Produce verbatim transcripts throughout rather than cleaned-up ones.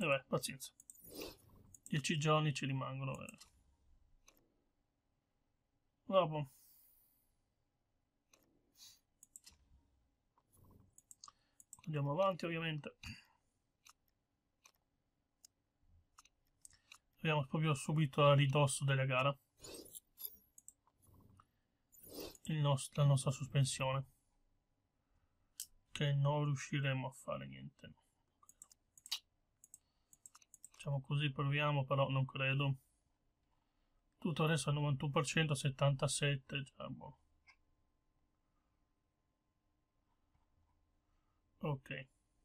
E beh, pazienza. dieci giorni ci rimangono. Eh. Vabbè. Andiamo avanti, ovviamente. Abbiamo proprio subito a ridosso della gara il nost- la nostra sospensione, che non riusciremo a fare niente. Facciamo così, proviamo, però non credo. Tutto adesso al novantuno per cento, settantasette, già boh. Ok.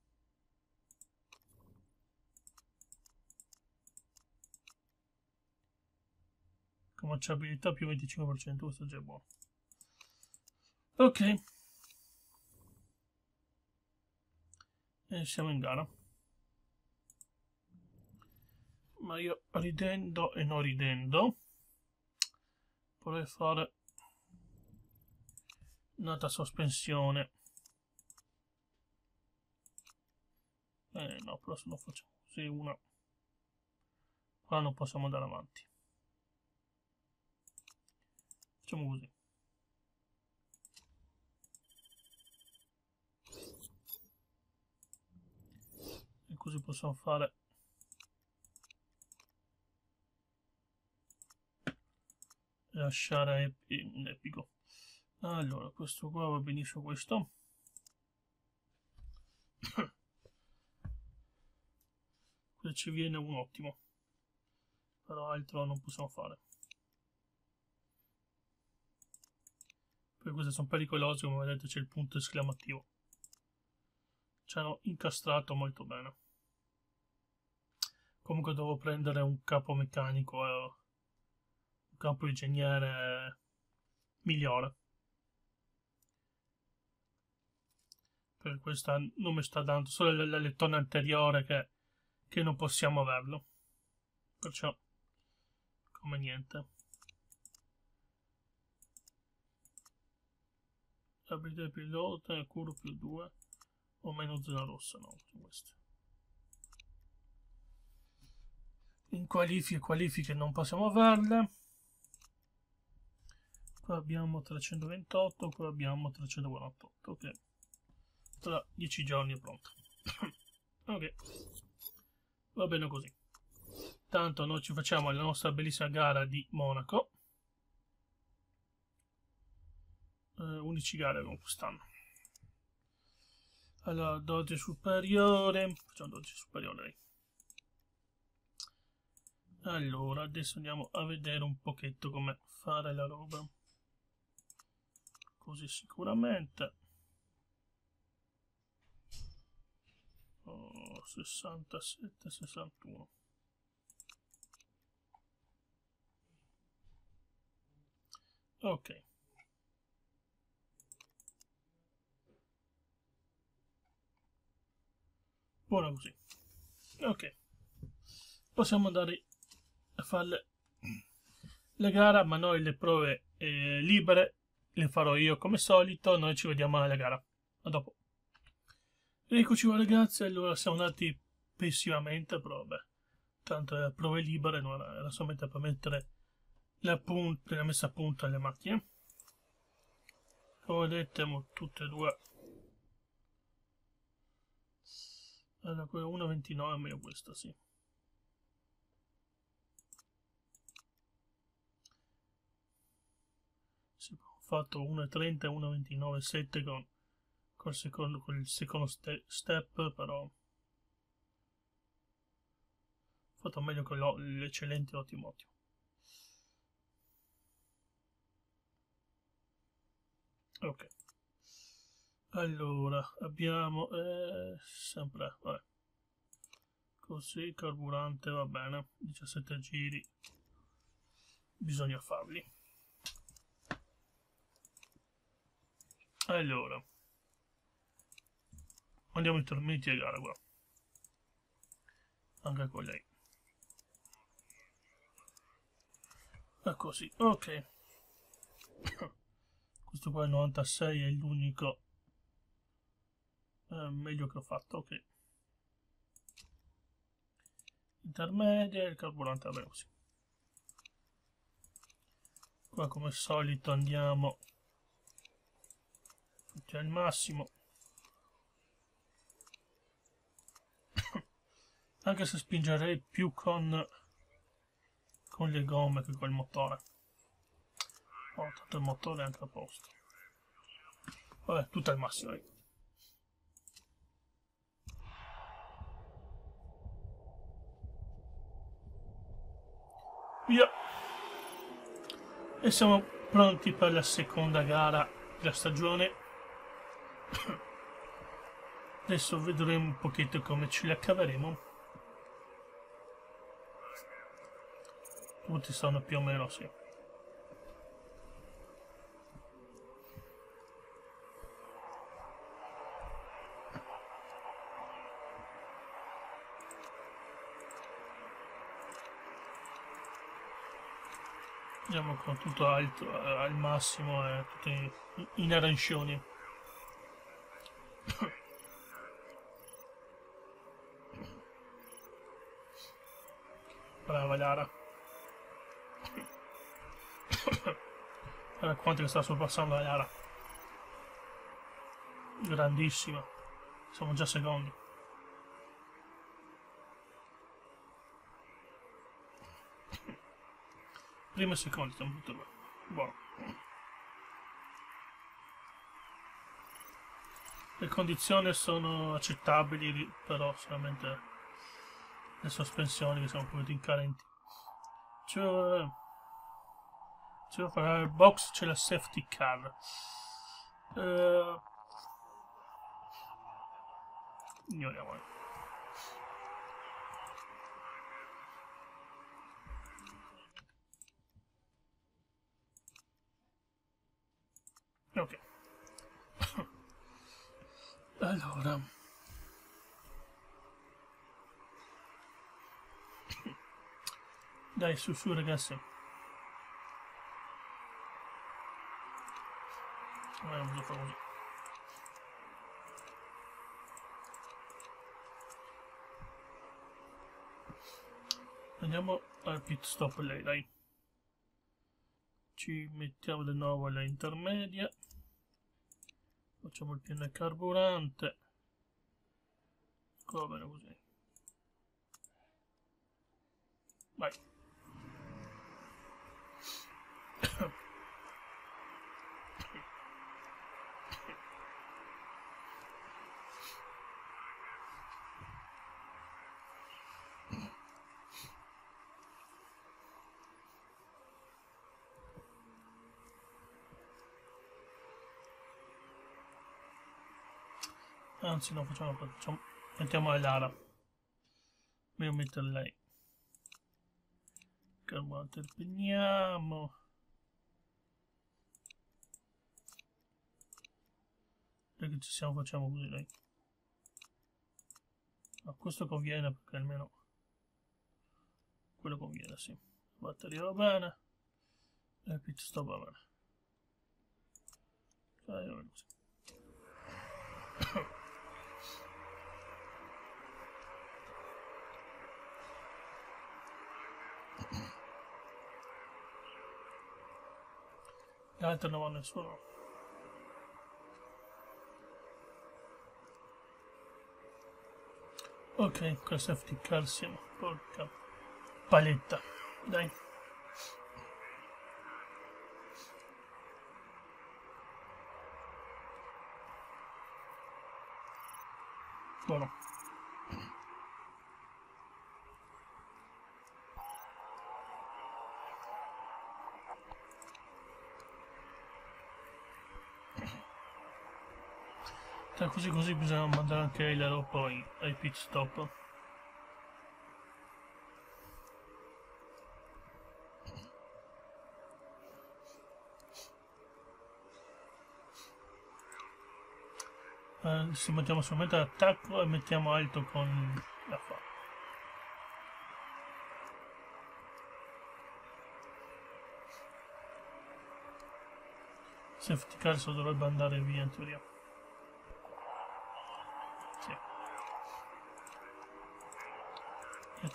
Comacciabilità più venticinque per cento, questo è già buono. Ok. E siamo in gara. Ma io ridendo e non ridendo vorrei fare un'altra sospensione. Eh no, però se non facciamo così una, qua non possiamo andare avanti. Facciamo così. E così possiamo fare lasciare in epico. Allora, questo qua va benissimo, questo. Qui ci viene un ottimo, però altro non possiamo fare. Perché queste sono pericolose, come vedete c'è il punto esclamativo. Ci hanno incastrato molto bene. Comunque devo prendere un capo meccanico, eh, un capo ingegnere migliore. Per questa non mi sta dando solo il lettone anteriore che, che non possiamo averlo. Perciò, come niente. Abilità pilota, curvo più due o meno zona rossa, no, questo. In qualifiche, qualifiche non possiamo averle. Qua abbiamo trecentoventotto, qua abbiamo trecentoquarantotto, ok. Tra dieci giorni è pronto. Ok, va bene così. Tanto noi ci facciamo la nostra bellissima gara di Monaco. Uh, unici gare con quest'anno. Allora, doge superiore. Facciamo doge superiore. Allora, adesso andiamo a vedere un pochetto come fare la roba. Così sicuramente. Oh, sessantasette, sessantuno. Ok. Buona così. Ok. Possiamo andare a fare la gara, ma noi le prove eh, libere le farò io come solito. Noi ci vediamo alla gara. A dopo. Eccoci qua ragazzi, allora siamo andati pessimamente, però vabbè, tanto le prove libere non era, era solamente per mettere la, punta, la messa a punto alle macchine. Come vedete, tutte e due. Allora, quella uno ventinove è meglio questa, sì. Sì, ho fatto uno trenta e uno ventinove sette con, col secondo, con il secondo ste, step, però ho fatto meglio con l'eccellente ottimo ottimo. Ok. Allora, abbiamo eh, sempre, vabbè. Così, carburante va bene, diciassette giri, bisogna farli. Allora, andiamo intermedi a gara qua, anche con lei. E così, ok. Questo qua è il novantasei, è l'unico eh, meglio che ho fatto, ok. intermedia e il carburante va bene così. Qua come al solito andiamo tutti al massimo, anche se spingerei più con, con le gomme che col motore. Oh, tanto il motore è anche a posto. Vabbè, tutto al massimo. Dai. Via! E siamo pronti per la seconda gara della stagione. Adesso vedremo un pochetto come ce la caveremo. Tutti sono più o meno sì. Andiamo con tutto alto, eh, al massimo e tutto in, in arancioni. Brava Lara. Guarda quanto che sta sorpassando la Lara. Grandissima. Siamo già secondi. Primo e secondo stiamo tutto bene. Buono. Le condizioni sono accettabili, però solamente le sospensioni che sono un po' incarenti. Cioè, cioè per il box c'è la safety car. Uh, ignoriamo. Ok. Allora. Dai, su su ragazzi. Vediamo cosa fa così. Andiamo al pit stop lei, dai. Ci mettiamo di nuovo alla intermedia. Facciamo il pieno del carburante. Va bene così. Vai. Anzi no, facciamo, facciamo mettiamo a Lara. Devo mettere lei. Carburante impegniamo. Perché ci siamo, facciamo così dai. Ma questo conviene perché almeno quello conviene, sì. La batteria va bene. E il pit stop va bene. Dai, va bene così. Gli altri non vanno nessuno. Ok, con safety car siamo. Porca paletta. Dai. Buono. Cioè, così così bisogna mandare anche il loro poi ai pit stop. Eh, se mettiamo solamente l'attacco e mettiamo alto con la fa. Safety car dovrebbe andare via in teoria.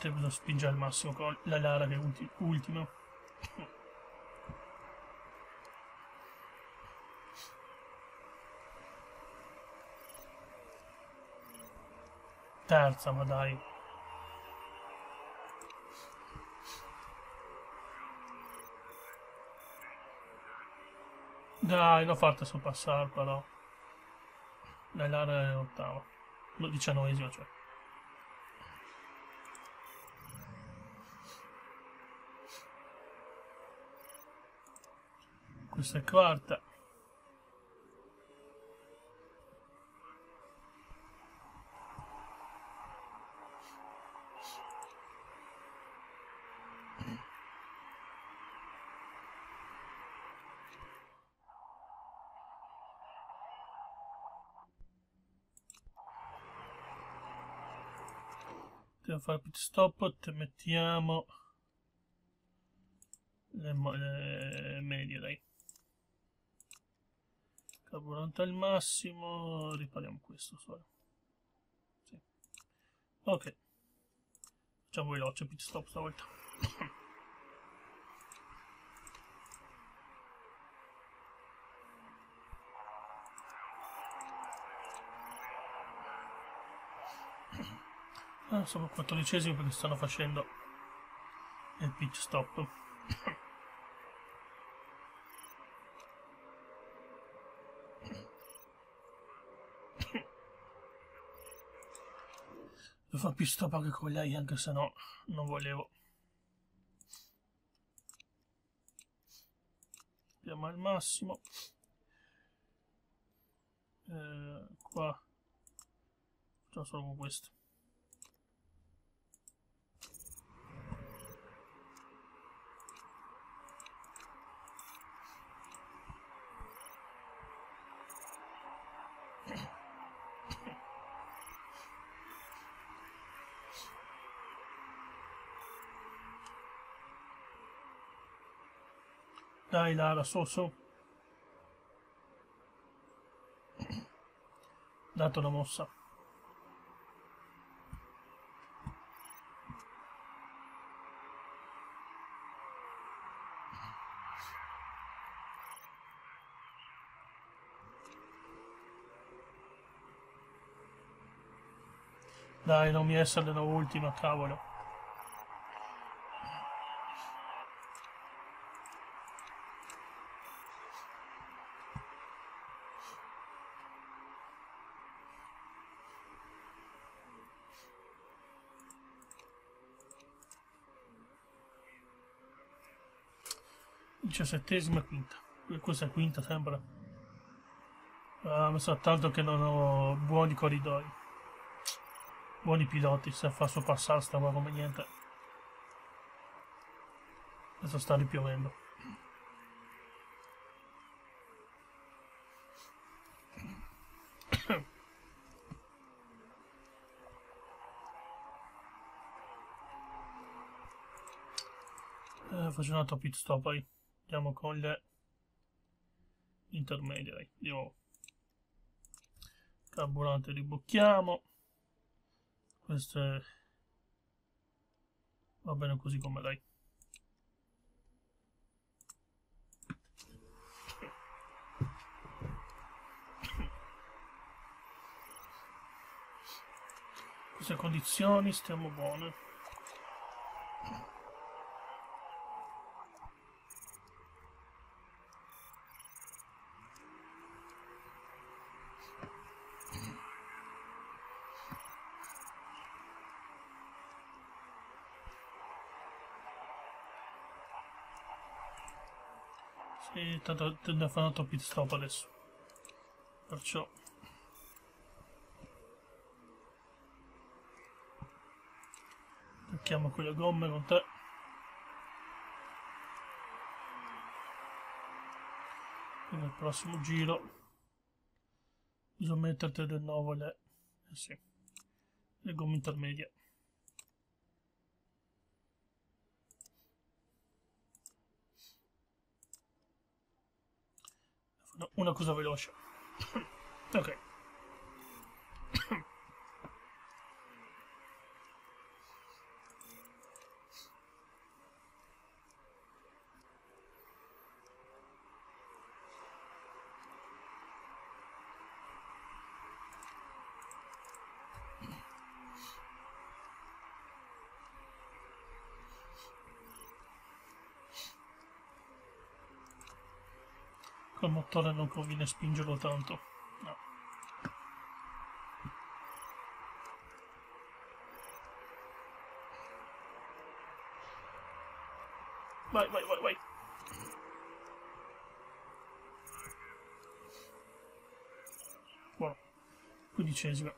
parte bisogna spingere al massimo con la Lara che è ulti ultima. Terza, ma dai. Dai, l'ho fatta sorpassare però. La Lara è ottava. No, diciannovesima, cioè. Questa è quarta. Devo fare pit stop, te mettiamo le, le medie, dai. Carburante al massimo, ripariamo questo solo. Sì. Ok. Facciamo veloce pit stop stavolta. Ah, sono quattordicesimi perché stanno facendo il pit stop. Devo fare pit stop anche con lei, anche se no non volevo. Andiamo al massimo. Eh, qua facciamo solo con questo. Dai Lara, su, su. Dato la mossa. Dai, non mi essere la ultima, cavolo. diciassettesima quinta. Questa è quinta sempre. Ah, mi sa tanto che non ho buoni corridoi. Buoni piloti, se fa sorpassare sta qua come niente. Adesso sta ripiovendo. Eh, faccio un altro pit stop poi. Andiamo con le intermedie, dai. Andiamo. Carburante ribocchiamo. Questo è... va bene così come dai. Queste condizioni stiamo buone. Sì, tanto tende a fare un altro pit stop adesso. Perciò attacchiamo quelle gomme con te. Quindi al prossimo giro bisogna metterti di nuovo le, eh sì, le gomme intermedie. Una cosa veloce. Ok. col motore non conviene spingerlo tanto. No. Vai, vai, vai, vai. Buono. Quindicesima.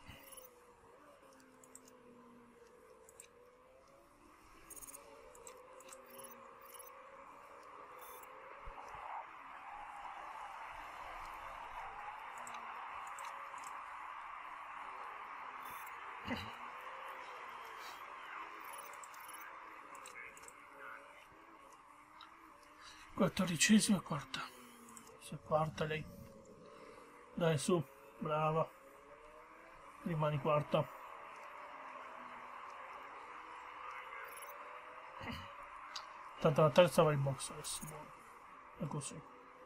Quattordicesima, quarta. Se quarta lei. Dai, su, brava. Rimani quarta. Tanto la terza va in box adesso. Buono. È così.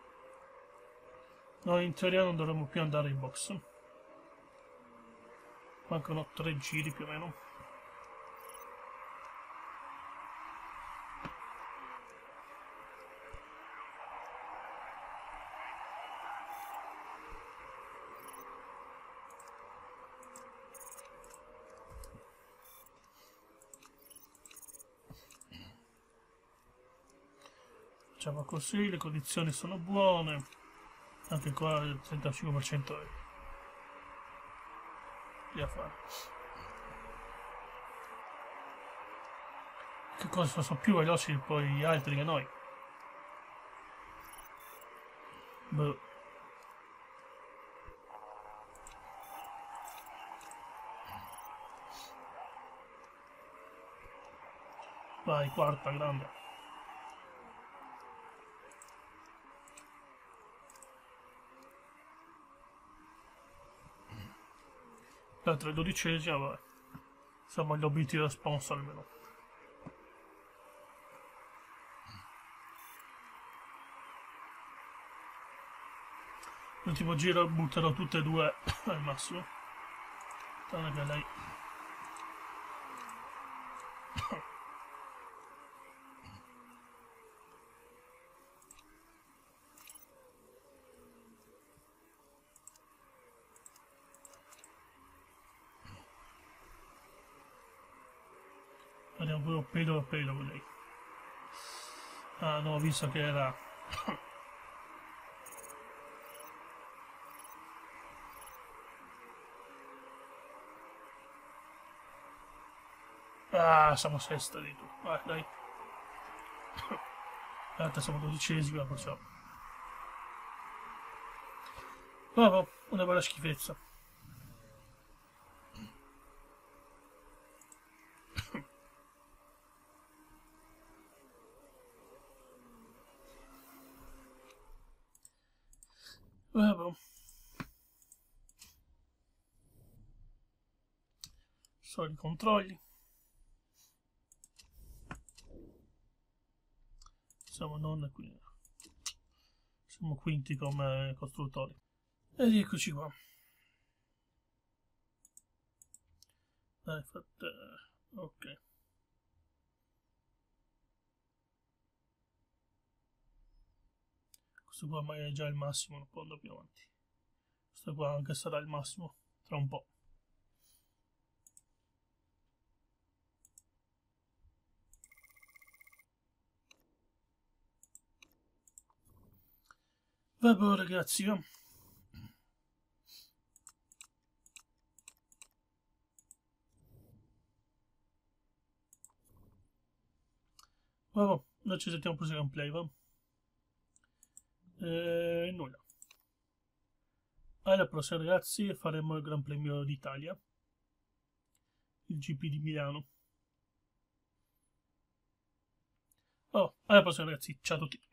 Noi in teoria non dovremmo più andare in box. Mancano tre giri più o meno. Facciamo così, le condizioni sono buone. Anche qua il trentacinque per cento è lì a fare. Che cosa sono più veloci poi gli altri che noi? Boh. Vai, quarta, grande. L'altra è dodicesima, vabbè. Siamo agli obiettivi da sponsor almeno. L'ultimo giro butterò tutte e due al massimo. Tranne che lei. Andiamo pure pelo a pelo con lei. Ah no, ho visto che era... Ah, siamo sesta di tu. Vai, dai. L'altra siamo dodicesima, perciò. Vabbè, una bella schifezza. Vabbè. Solo i controlli. Siamo non qui. Siamo quinti come costruttori. Ed eccoci qua. Dai, fate... ok. Questo qua magari è già il massimo, non può andare più avanti. Questo qua anche sarà il massimo tra un po'. Vabbè ragazzi, eh. Vabbè, noi ci sentiamo per il gameplay, va? E nulla. Alla prossima ragazzi faremo il Gran Premio d'Italia, il G P di Milano. Oh, alla prossima ragazzi, ciao a tutti.